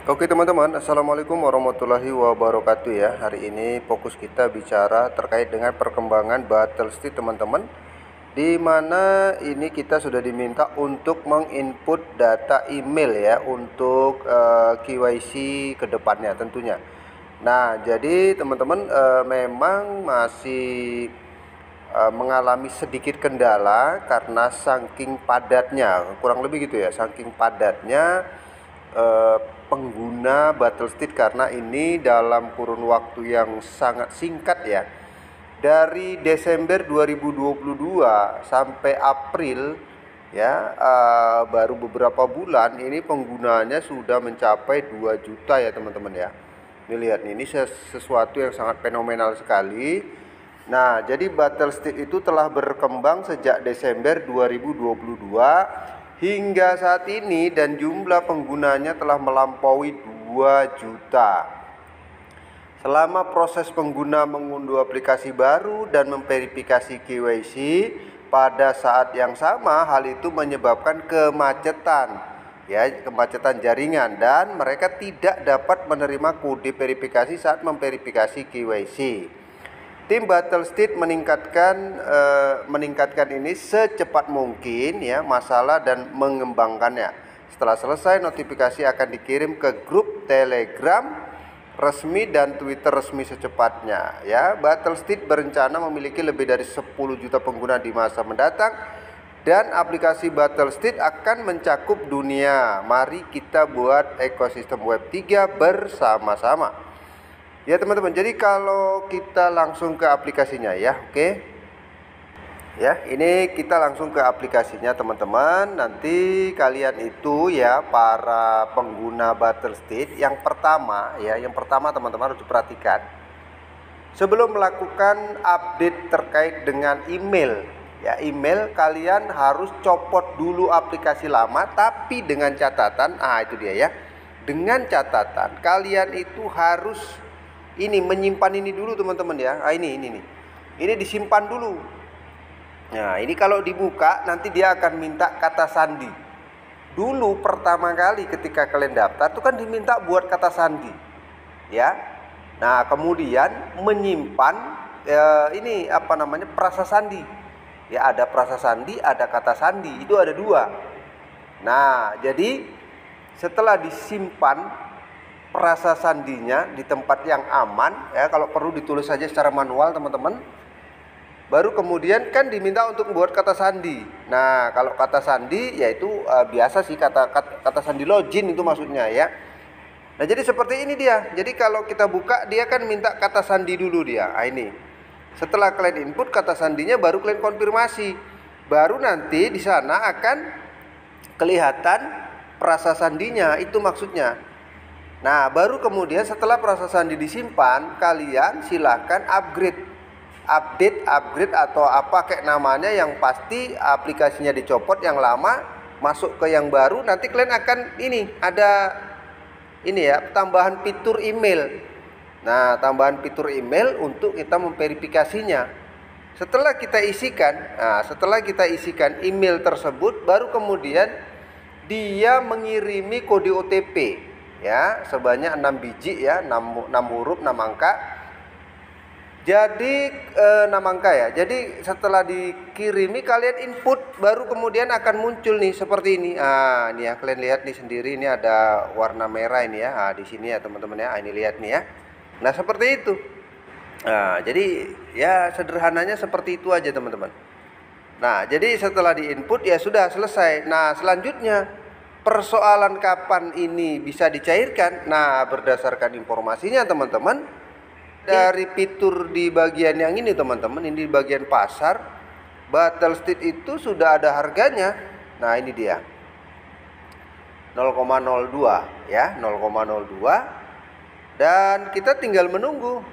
Oke teman-teman, Assalamualaikum warahmatullahi wabarakatuh ya. Hari ini fokus kita bicara terkait dengan perkembangan Battlestead teman-teman, di mana ini kita sudah diminta untuk menginput data email ya untuk KYC ke depannya tentunya. Nah, jadi teman-teman memang masih mengalami sedikit kendala karena saking padatnya, kurang lebih gitu ya, saking padatnya pengguna Battlestead, karena ini dalam kurun waktu yang sangat singkat ya, dari Desember 2022 sampai April ya, baru beberapa bulan ini penggunanya sudah mencapai 2 juta ya teman-teman ya. Ini lihat nih, ini sesuatu yang sangat fenomenal sekali. Nah, jadi Battlestead itu telah berkembang sejak Desember 2022 hingga saat ini, dan jumlah penggunanya telah melampaui 2 juta. Selama proses pengguna mengunduh aplikasi baru dan memverifikasi KYC, pada saat yang sama hal itu menyebabkan kemacetan ya, kemacetan jaringan, dan mereka tidak dapat menerima kode verifikasi saat memverifikasi KYC. Tim Battlestead meningkatkan ini secepat mungkin ya masalah dan mengembangkannya. Setelah selesai, notifikasi akan dikirim ke grup Telegram resmi dan Twitter resmi secepatnya ya. Battlestead berencana memiliki lebih dari 10 juta pengguna di masa mendatang, dan aplikasi Battlestead akan mencakup dunia. Mari kita buat ekosistem web 3 bersama-sama. Ya teman-teman, jadi kalau kita langsung ke aplikasinya ya, oke. Ya, ini kita langsung ke aplikasinya teman-teman. Nanti kalian itu ya, para pengguna Battlestead, yang pertama teman-teman harus diperhatikan. Sebelum melakukan update terkait dengan email, ya email, kalian harus copot dulu aplikasi lama, tapi dengan catatan, itu dia ya. Dengan catatan kalian itu harus menyimpan ini dulu teman-teman ya. Ini disimpan dulu. Nah, ini kalau dibuka nanti dia akan minta kata sandi. Dulu pertama kali ketika kalian daftar itu kan diminta buat kata sandi. Ya. Nah, kemudian menyimpan prasa sandi. Ya, ada prasa sandi, ada kata sandi. Itu ada 2. Nah, jadi setelah disimpan prasa sandinya di tempat yang aman ya, kalau perlu ditulis saja secara manual teman-teman. Baru kemudian kan diminta untuk membuat kata sandi. Nah, kalau kata sandi yaitu biasa sih kata sandi login itu maksudnya ya. Nah, jadi seperti ini dia. Jadi kalau kita buka, dia kan minta kata sandi dulu dia. Ini. Setelah kalian input kata sandinya, baru kalian konfirmasi. Baru nanti di sana akan kelihatan prasa sandinya, itu maksudnya. Nah, baru kemudian setelah proses sandi disimpan, kalian silahkan update atau apa kayak namanya, yang pasti aplikasinya dicopot yang lama, masuk ke yang baru. Nanti kalian akan ada tambahan fitur email. Nah, tambahan fitur email untuk kita memverifikasinya. Setelah kita isikan email tersebut, baru kemudian dia mengirimi kode OTP ya, sebanyak 6 biji ya, 6 huruf 6 angka. Jadi 6 angka ya. Jadi setelah dikirimi, kalian input, baru kemudian akan muncul nih seperti ini. Ini ya, kalian lihat nih sendiri, ini ada warna merah ini ya. Di sini ya teman-teman ya. Ini lihat nih ya. Nah, seperti itu. Jadi ya sederhananya seperti itu aja teman-teman. Nah, jadi setelah diinput ya sudah selesai. Nah, selanjutnya persoalan kapan ini bisa dicairkan. Nah, berdasarkan informasinya teman-teman, dari fitur di bagian yang ini teman-teman, ini di bagian pasar, Battlestead itu sudah ada harganya. Nah, ini dia 0,02 ya, 0,02, dan kita tinggal menunggu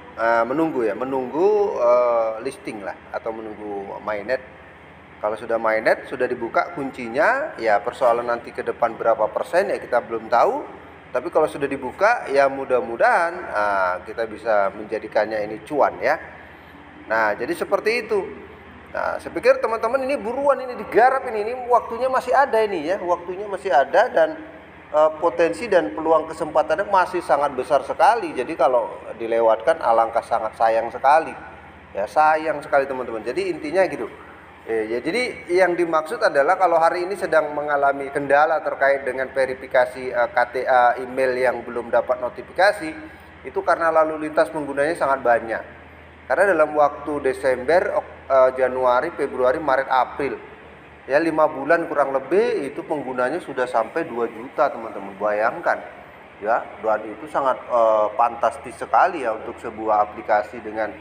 listing lah, atau menunggu mainnet. Kalau sudah mainnet, sudah dibuka kuncinya, ya persoalan nanti ke depan berapa persen ya kita belum tahu. Tapi kalau sudah dibuka, ya mudah-mudahan kita bisa menjadikannya ini cuan ya. Nah, jadi seperti itu. Nah, saya pikir teman-teman ini buruan, ini digarap ini waktunya masih ada ini ya, waktunya masih ada, dan potensi dan peluang kesempatannya masih sangat besar sekali. Jadi kalau dilewatkan alangkah sangat sayang sekali. Ya sayang sekali teman-teman. Jadi intinya gitu. Ya, jadi yang dimaksud adalah kalau hari ini sedang mengalami kendala terkait dengan verifikasi KTA email yang belum dapat notifikasi, itu karena lalu lintas penggunanya sangat banyak. Karena dalam waktu Desember, Januari, Februari, Maret, April, ya 5 bulan kurang lebih itu penggunanya sudah sampai 2 juta teman-teman. Bayangkan ya, dan itu sangat fantastis sekali ya untuk sebuah aplikasi dengan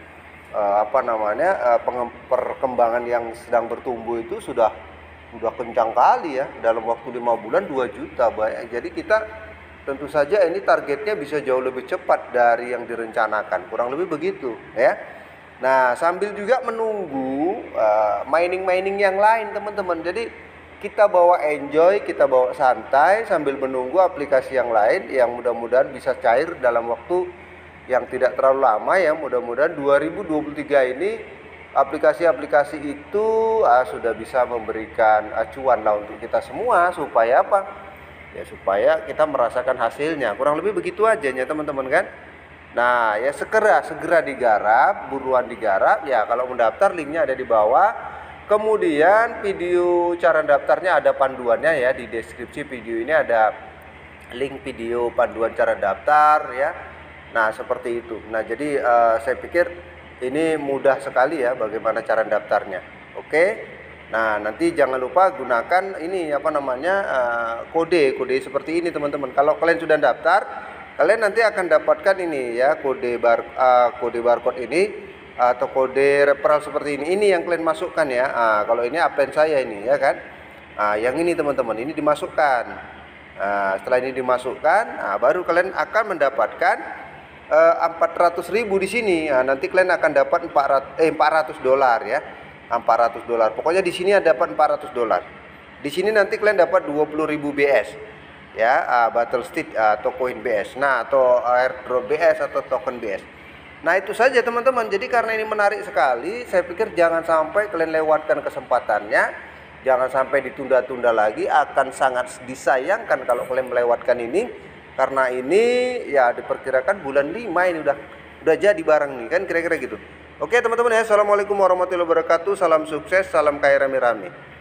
perkembangan yang sedang bertumbuh itu sudah kencang kali ya. Dalam waktu 5 bulan 2 juta banyak. Jadi kita tentu saja ini targetnya bisa jauh lebih cepat dari yang direncanakan, kurang lebih begitu ya. Nah, sambil juga menunggu mining yang lain teman-teman. Jadi kita bawa enjoy, kita bawa santai sambil menunggu aplikasi yang lain yang mudah-mudahan bisa cair dalam waktu yang tidak terlalu lama ya. Mudah-mudahan 2023 ini aplikasi-aplikasi itu sudah bisa memberikan acuan lah untuk kita semua. Supaya apa? Ya supaya kita merasakan hasilnya. Kurang lebih begitu aja ya teman-teman kan. Nah ya segera digarap, buruan digarap ya. Kalau mendaftar linknya ada di bawah. Kemudian video cara daftarnya ada panduannya ya. Di deskripsi video ini ada link video panduan cara daftar ya. Nah seperti itu. Nah jadi saya pikir ini mudah sekali ya bagaimana cara daftarnya. Oke. Nah nanti jangan lupa gunakan ini kode seperti ini teman-teman. Kalau kalian sudah daftar, kalian nanti akan dapatkan ini ya kode barcode ini atau kode referral seperti ini. Ini yang kalian masukkan ya. Kalau ini upline saya ini ya kan. Yang ini teman-teman ini dimasukkan. Setelah ini dimasukkan, baru kalian akan mendapatkan 400.000 di sini. Nanti kalian akan dapat $400 ya. $400. Pokoknya di sini dapat $400. Di sini nanti kalian dapat 20.000 BS. Ya, Battle Steed atau koin BS. Nah, atau airdrop BS atau token BS. Nah, itu saja teman-teman. Jadi karena ini menarik sekali, saya pikir jangan sampai kalian lewatkan kesempatannya. Jangan sampai ditunda-tunda lagi, akan sangat disayangkan kalau kalian melewatkan ini. Karena ini ya diperkirakan bulan 5 ini udah jadi barang nih kan, kira-kira gitu. Oke teman-teman ya, assalamualaikum warahmatullahi wabarakatuh. Salam sukses, salam kaya rame-rame.